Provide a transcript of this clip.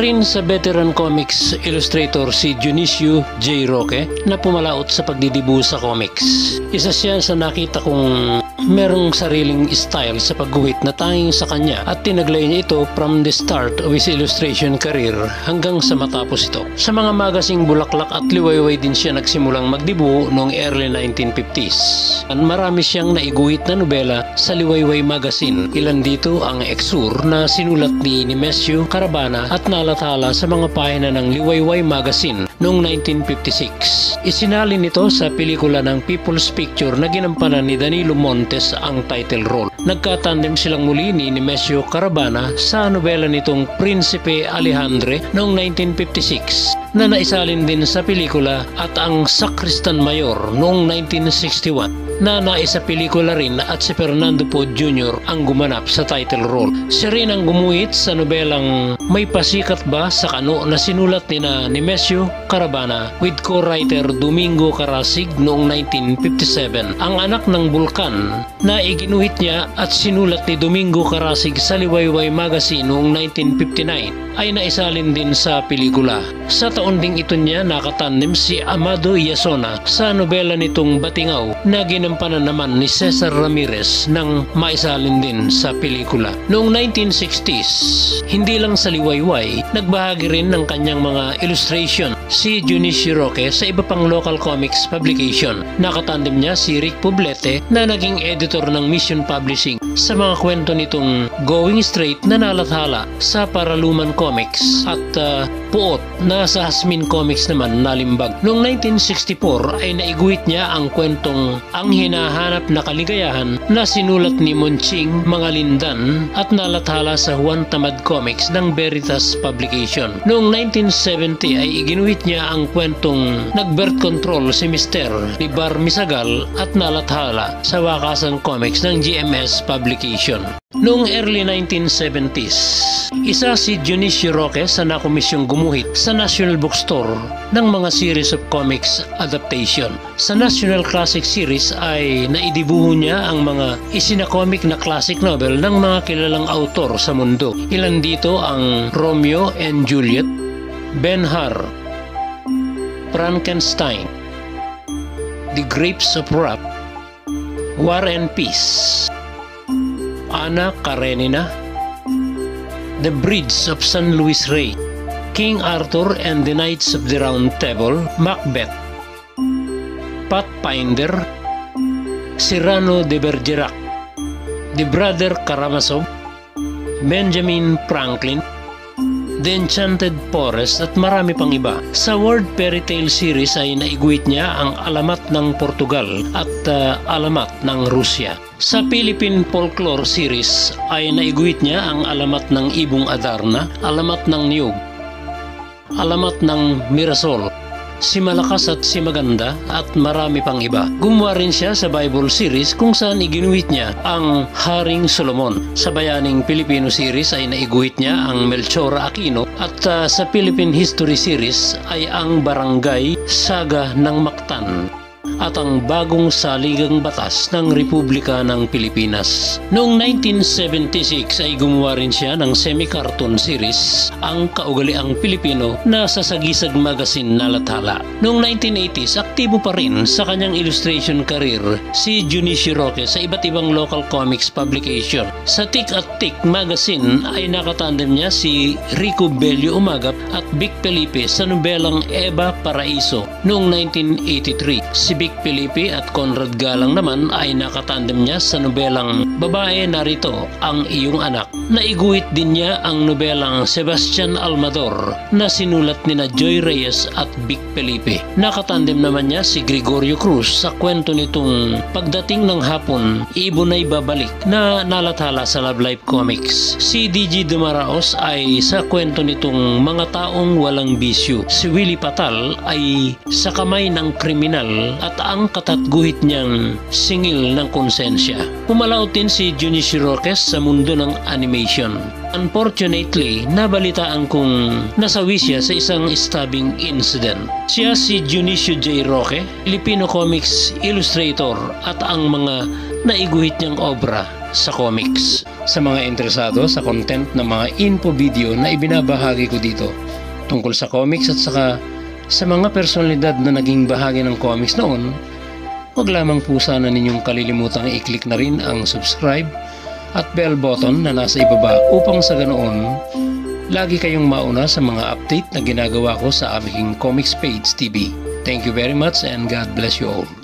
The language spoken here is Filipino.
rin sa veteran comics illustrator si Dionisio J. Roque na pumalaot sa pagdidibu sa comics. Isa siya sa nakita kong merong sariling style sa pagguhit na tanging sa kanya at tinaglay niya ito from the start of his illustration career hanggang sa matapos ito. Sa mga magasing Bulaklak at Liwayway din siya nagsimulang magdibu noong early 1950s. Marami siyang naiguhit na nobela sa Liwayway magazine. Ilan dito ang Exur na sinulat ni Nemesio Carabana at nalathala sa mga pahina ng Liwayway magazine noong 1956. Isinalin nito sa pelikula ng People's Picture na ginampanan ni Danilo Montes ang title role. Nagkatandem silang muli ni Nemesio Carabana sa nobela nitong Prinsipe Alejandre noong 1956 na naisalin din sa pelikula at ang Sakristan Mayor noong 1961 na naisa pelikula rin at si Fernando Poe Jr. ang gumanap sa title role. Siya rin ang gumuhit sa nobelang May Pasikat Ba sa Kano na sinulat ni Nemesio Carabana with co-writer Domingo Carasig noong 1957. Ang anak ng bulkan na iginuhit niya at sinulat ni Domingo Carasig sa Liwayway magazine noong 1959 ay naisalin din sa pelikula. Sa taon ding ito niya nakatandem si Amado Yasona sa nobela nitong Batingaw na ginampanan naman ni Cesar Ramirez nang maisalin din sa pelikula. Noong 1960s, hindi lang sa Liwayway, nagbahagi rin ng kanyang mga illustration si Dionisio Roque sa iba pang local comics publication. Nakatandem niya si Rick Poblete na naging editor ng Mission Publishing sa mga kwento nitong Going Straight na nalathala sa Paraluman Comics at Puot na sa Hasmin Comics naman nalimbag. Noong 1964 ay naiguhit niya ang kwentong Ang Hinahanap na Kaligayahan na sinulat ni Monching Mangalindan at nalathala sa Juan Tamad Comics ng Veritas Publication. Noong 1970 ay iginuhit niya ang kwentong Nag-Birth Control si Mister ni Bar Misagal at nalathala sa Wakasan Comics ng GMS Publication. Noong early 1970s, isa si Dionisio Roque sa nakomisyong gumuhit sa National Bookstore ng mga series of comics adaptation. Sa National Classic Series ay naidibuho niya ang mga isinacomic na classic novel ng mga kilalang autor sa mundo. Ilan dito ang Romeo and Juliet, Ben-Hur, Frankenstein, The Grapes of Wrath, War and Peace, Anna Karenina, The Bridge of San Luis Rey, King Arthur and the Knights of the Round Table, Macbeth, Pathfinder, Cyrano de Bergerac, The Brother Karamazov, Benjamin Franklin, The Enchanted Forest at marami pang iba. Sa World Fairy Tale series ay naiguhit niya ang Alamat ng Portugal at Alamat ng Rusya. Sa Philippine Folklore series ay naiguhit niya ang Alamat ng Ibong Adarna, Alamat ng Niyog, Alamat ng Mirasol, Si Malakas at Si Maganda at marami pang iba. Gumawa rin siya sa Bible series kung saan iginuhit niya ang Haring Solomon. Sa Bayaning Pilipino series ay naiguhit niya ang Melchora Aquino at sa Philippine History series ay ang Barangay Saga ng Mactan at ang Bagong Saligang Batas ng Republika ng Pilipinas. Noong 1976 ay gumawa rin siya ng semi-cartoon series ang Kaugaliang Pilipino na sa Sagisag Magazine nalathala. Noong 1980s, aktibo pa rin sa kanyang illustration career si Dionisio Roque sa iba't ibang local comics publication. Sa Tik at Tik Magazine ay nakatandem niya si Rico Bello Umagap at Vic Felipe sa nobelang Eva Paraiso noong 1983. Si Vic Felipe at Conrad Galang naman ay nakatandem niya sa nobelang Babae Narito Ang Iyong Anak. Naiguhit din niya ang nobelang Sebastian Almador na sinulat nina Joy Reyes at Vic Felipe. Nakatandem naman niya si Gregorio Cruz sa kwento nitong Pagdating ng Hapon, Ibon ay Babalik na nalathala sa Love Life Comics. Si DJ Dumaraos ay sa kwento nitong Mga Taong Walang Bisyo. Si Willie Patal ay sa Kamay ng Kriminal at ang katatguhit niyang Singil ng Konsensya. Pumalaot din si Dionisio Roque sa mundo ng animation. Unfortunately, nabalitaan kong nasawi siya sa isang stabbing incident. Siya si Dionisio J. Roque, Filipino comics illustrator at ang mga naiguhit niyang obra sa comics. Sa mga interesado sa content ng mga info video na ibinabahagi ko dito tungkol sa comics at saka sa mga personalidad na naging bahagi ng comics noon, huwag lamang po sana ninyong kalilimutang i-click na rin ang subscribe at bell button na nasa ibaba upang sa ganoon lagi kayong mauna sa mga update na ginagawa ko sa aming Comics Page TV. Thank you very much and God bless you all.